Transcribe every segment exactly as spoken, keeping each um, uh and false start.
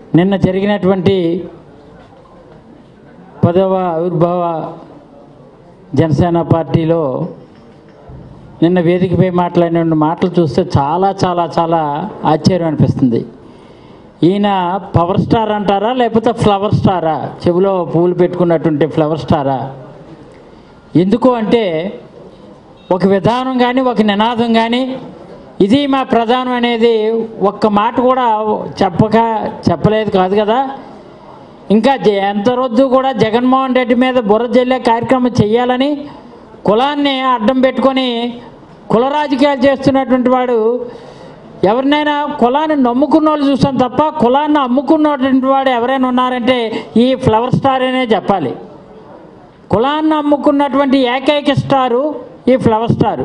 నిన్న జరిగినటువంటి పదవ ఆవిర్భావ జనసేన పార్టీలో నిన్న వేదికపై మాట్లాడిన మాటలు చూస్తే చాలా చాలా చాలా ఆశ్చర్యం అనిపిస్తుంది. ఈయన పవర్ స్టార్ అంటారా లేకపోతే ఫ్లవర్ స్టారా? చెవిలో పువ్వులు పెట్టుకున్నటువంటి ఫ్లవర్ స్టారా? ఎందుకు అంటే ఒక విధానం కానీ ఒక నినాదం కానీ ఇది మా ప్రధానం అనేది ఒక్క మాట కూడా చెప్పక చెప్పలేదు కాదు కదా. ఇంకా ఎంత రొద్దు కూడా జగన్మోహన్ రెడ్డి మీద బుర్ర జల్లే కార్యక్రమం చేయాలని కులాన్ని అడ్డం పెట్టుకొని కుల రాజకీయాలు చేస్తున్నటువంటి వాడు ఎవరినైనా కులాన్ని నమ్ముకున్న వాళ్ళు చూసాం తప్ప కులాన్ని అమ్ముకున్నటువంటి వాడు ఎవరైనా ఉన్నారంటే ఈ ఫ్లవర్ స్టార్ అనే చెప్పాలి. కులాన్ని అమ్ముకున్నటువంటి ఏకైక స్టారు ఈ ఫ్లవర్ స్టారు.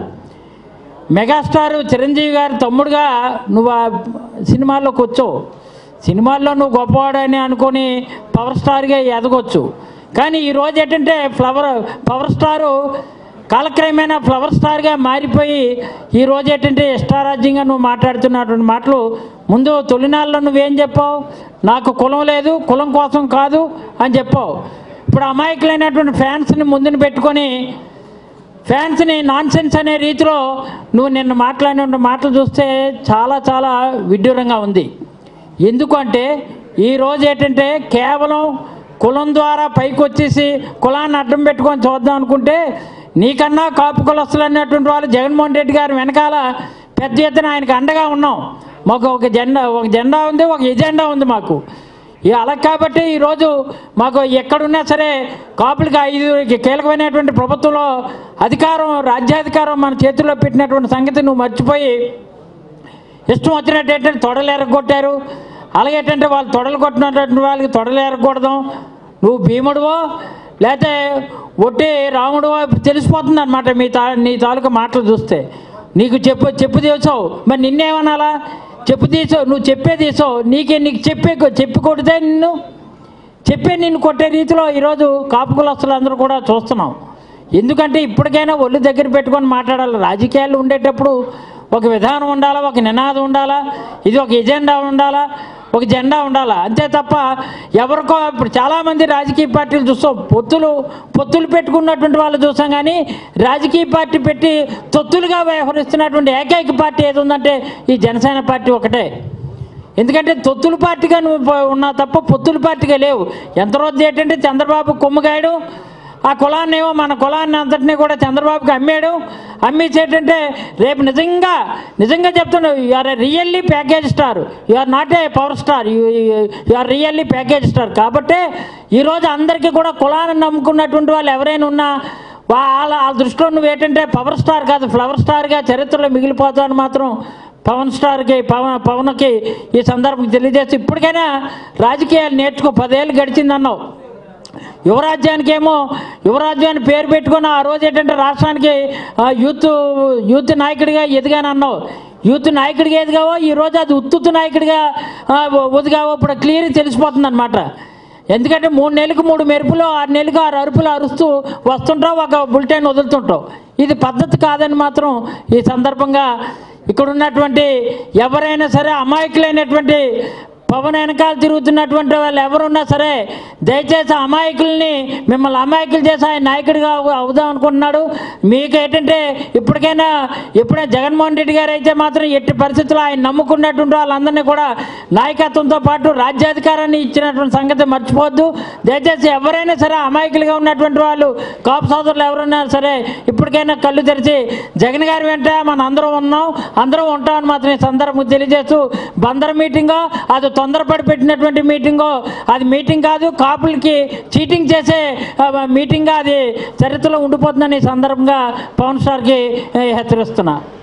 మెగాస్టారు చిరంజీవి గారి తమ్ముడుగా నువ్వు ఆ సినిమాల్లోకి వచ్చావు. సినిమాల్లో నువ్వు గొప్పవాడని అనుకొని పవర్ స్టార్గా ఎదగొచ్చు. కానీ ఈరోజు ఏంటంటే ఫ్లవర్ పవర్ స్టారు కాలక్రమేణా ఫ్లవర్ స్టార్గా మారిపోయి ఈరోజు ఏంటంటే ఇష్టారాజ్యంగా నువ్వు మాట్లాడుతున్నటువంటి మాటలు ముందు తొలినాళ్ళలో నువ్వేం చెప్పావు? నాకు కులం లేదు, కులం కోసం కాదు అని చెప్పావు. ఇప్పుడు అమాయకులైనటువంటి ఫ్యాన్స్ని ముందుని పెట్టుకొని ఫ్యాన్స్ని నాన్సెన్స్ అనే రీతిలో నువ్వు నిన్న మాట్లాడిన మాటలు చూస్తే చాలా చాలా విడ్డూరంగా ఉంది. ఎందుకంటే ఈరోజు ఏంటంటే కేవలం కులం ద్వారా పైకి వచ్చేసి కులాన్ని అడ్డం పెట్టుకొని చూద్దాం అనుకుంటే నీకన్నా కాపు కులస్తులు అన్నటువంటి వాళ్ళు జగన్మోహన్ రెడ్డి గారు వెనకాల పెద్ద ఎత్తున ఆయనకు అండగా ఉన్నాం. మాకు ఒక జెండా ఒక జెండా ఉంది, ఒక ఎజెండా ఉంది మాకు. అలా కాబట్టి ఈరోజు మాకు ఎక్కడున్నా సరే కాపులకి ఐదు కీలకమైనటువంటి ప్రభుత్వంలో అధికారం రాజ్యాధికారం మన చేతుల్లో పెట్టినటువంటి సంగతి నువ్వు మర్చిపోయి ఇష్టం వచ్చినట్టు ఏంటంటే తొడలు ఎరగొట్టారు. అలాగే ఏంటంటే వాళ్ళు తొడలు కొట్టినటువంటి వాళ్ళకి తొడలు ఎరగకూడదు. నువ్వు భీముడువో లేకపోతే ఒట్టి రాముడువో తెలిసిపోతుంది అనమాట మీ తా నీ తాలూకా మాటలు చూస్తే. నీకు చెప్పు చెప్పు తీసావు, మరి నిన్నేమనాలా? చెప్పు తీసావు, నువ్వు చెప్పే తీసావు. నీకే నీకు చెప్పే చెప్పి కొడితే నిన్ను చెప్పే నిన్ను కొట్టే రీతిలో ఈరోజు కాపు కులస్తులు అందరూ కూడా చూస్తున్నాం. ఎందుకంటే ఇప్పటికైనా ఒళ్ళు దగ్గర పెట్టుకొని మాట్లాడాలి. రాజకీయాలు ఉండేటప్పుడు ఒక విధానం ఉండాలా, ఒక నినాదం ఉండాలా, ఇది ఒక ఎజెండా ఉండాలా, ఒక జెండా ఉండాలా. అంతే తప్ప ఎవరికో ఇప్పుడు చాలామంది రాజకీయ పార్టీలు చూస్తాం, పొత్తులు పొత్తులు పెట్టుకున్నటువంటి వాళ్ళు చూస్తాం. కానీ రాజకీయ పార్టీ పెట్టి తొత్తులుగా వ్యవహరిస్తున్నటువంటి ఏకైక పార్టీ ఏది ఉందంటే ఈ జనసేన పార్టీ ఒకటే. ఎందుకంటే తొత్తుల పార్టీగా నువ్వు ఉన్నా తప్ప పొత్తుల పార్టీగా లేవు. ఎంత రోజు ఏంటంటే చంద్రబాబు కొమ్ముగాయడు, ఆ కులాన్ని ఏమో మన కులాన్ని అంతటినీ కూడా చంద్రబాబుకి అమ్మాడు. అమ్మేసేటంటే రేపు నిజంగా నిజంగా చెప్తున్నావు, you are really package star, you are not a power star, you are really package star. కాబట్టి ఈరోజు అందరికీ కూడా కులాన్ని నమ్ముకున్నటువంటి వాళ్ళు ఎవరైనా ఉన్నా వాళ్ళ వాళ్ళ దృష్టిలో నువ్వు ఏంటంటే పవర్ స్టార్ కాదు ఫ్లవర్ స్టార్గా చరిత్రలో మిగిలిపోతావని మాత్రం పవన్ స్టార్కి పవన్ పవన్కి ఈ సందర్భం తెలియజేసి ఇప్పటికైనా రాజకీయాలు నేర్చుకో. పదేళ్ళు గడిచిందన్నావు. యువరాజ్యానికి ఏమో యువరాజ్యాన్ని పేరు పెట్టుకుని ఆ రోజు ఏంటంటే రాష్ట్రానికి యూత్ యూత్ నాయకుడిగా ఎదిగానన్నావు. యూత్ నాయకుడిగా ఎదిగావో ఈరోజు అది ఉత్తుత్తు నాయకుడిగా ఒదిగావో ఇప్పుడు క్లియర్గా తెలిసిపోతుంది అనమాట. ఎందుకంటే మూడు నెలలకు మూడు మెరుపులు, ఆరు నెలలకు ఆరు అరుపులు అరుస్తూ వస్తుంటావు, ఒక బులెటిన్ వదులుతుంటావు. ఇది పద్ధతి కాదని మాత్రం ఈ సందర్భంగా ఇక్కడ ఉన్నటువంటి ఎవరైనా సరే అమాయకులైనటువంటి పవన్ వెనకాల తిరుగుతున్నటువంటి వాళ్ళు ఎవరున్నా సరే దయచేసి అమాయకుల్ని మిమ్మల్ని అమాయకులు చేసి ఆయన నాయకుడిగా అవుదాం అనుకుంటున్నాడు. మీకు ఏంటంటే ఇప్పటికైనా ఎప్పుడైనా జగన్మోహన్ రెడ్డి గారు అయితే మాత్రం ఎట్టి పరిస్థితుల్లో ఆయన నమ్ముకున్నటువంటి వాళ్ళందరినీ కూడా నాయకత్వంతో పాటు రాజ్యాధికారాన్ని ఇచ్చినటువంటి సంగతి మర్చిపోవద్దు. దయచేసి ఎవరైనా సరే అమాయకులుగా ఉన్నటువంటి వాళ్ళు కాపు సోదరులు ఎవరున్నా సరే ఇప్పటికైనా కళ్ళు తెరిచి జగన్ గారి వెంట మన అందరం ఉన్నాం, అందరం ఉంటామని మాత్రం ఈ సందర్భం తెలియజేస్తూ బందర్ మీటింగో అది తొందరపడి పెట్టినటువంటి మీటింగో అది మీటింగ్ కాదు, కాపులకి చీటింగ్ చేసే మీటింగ్గా అది చరిత్రలో ఉండిపోతుందని ఈ సందర్భంగా పవన్ స్టార్కి హెచ్చరిస్తున్నా.